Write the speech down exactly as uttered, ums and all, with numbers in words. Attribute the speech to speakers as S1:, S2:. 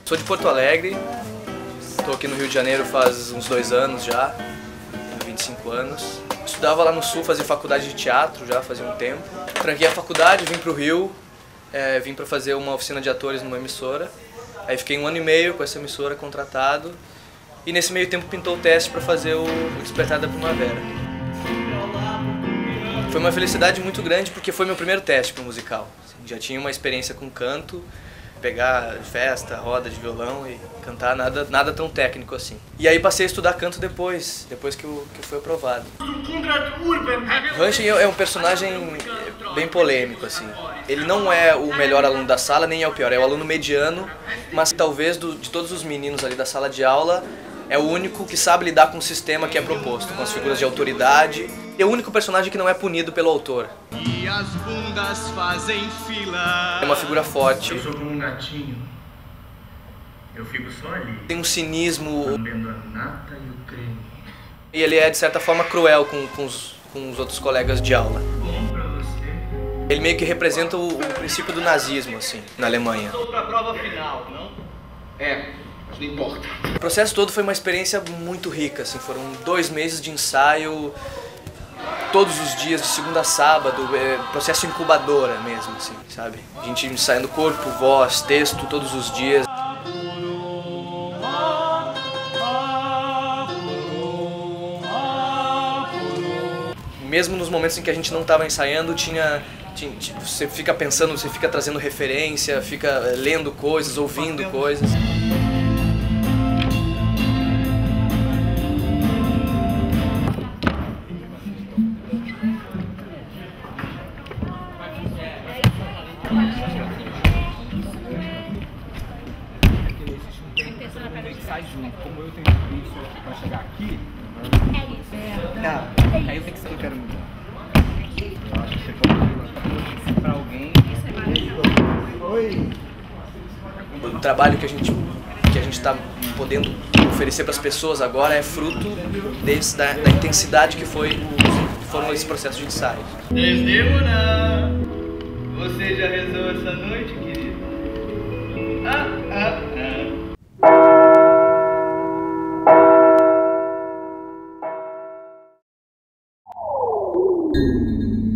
S1: Sou de Porto Alegre, estou aqui no Rio de Janeiro faz uns dois anos já, tenho vinte e cinco anos. Estudava lá no Sul, fazia faculdade de teatro já fazia um tempo. Tranquei a faculdade, vim para o Rio, é, vim para fazer uma oficina de atores numa emissora. Aí fiquei um ano e meio com essa emissora contratado e nesse meio tempo pintou o teste para fazer o Despertar da Primavera. Foi uma felicidade muito grande porque foi meu primeiro teste para o musical. Já tinha uma experiência com canto, pegar festa, roda de violão e cantar, nada, nada tão técnico assim. E aí passei a estudar canto depois, depois que eu, que eu fui aprovado. Ranchen é um personagem bem polêmico, assim. Ele não é o melhor aluno da sala, nem é o pior, é o aluno mediano, mas talvez do, de todos os meninos ali da sala de aula, é o único que sabe lidar com o sistema que é proposto, com as figuras de autoridade. É o único personagem que não é punido pelo autor.
S2: E as bundas fazem fila.
S1: É uma figura forte.
S3: Eu sou como um gatinho. Eu fico só ali.
S1: Tem um cinismo.
S3: Lambendo a nata e o creme.
S1: E ele é, de certa forma, cruel com, com, os, com os outros colegas de aula.
S3: Bom pra você.
S1: Ele meio que representa o, o princípio do nazismo, assim, na Alemanha.
S4: Estou pra prova final, não? É, mas não importa.
S1: O processo todo foi uma experiência muito rica, assim, foram dois meses de ensaio, todos os dias, de segunda a sábado, é, processo incubadora mesmo, assim, sabe? A gente ensaiando corpo, voz, texto, todos os dias. Mesmo nos momentos em que a gente não estava ensaiando, tinha, tinha, você fica pensando, você fica trazendo referência, fica lendo coisas, ouvindo coisas.
S5: Sai junto, como eu tenho isso aqui pra chegar aqui, é isso. Tá, aí eu tenho que explicar muito. Eu acho que você pode pra alguém. Oi!
S1: O trabalho que a gente que a gente está podendo oferecer para as pessoas agora é fruto desse, da, da intensidade que foi que foram esses processos de ensaio.
S4: Desdemona, você já rezou essa noite, querido? Ah, ah, ah.
S2: Thank you.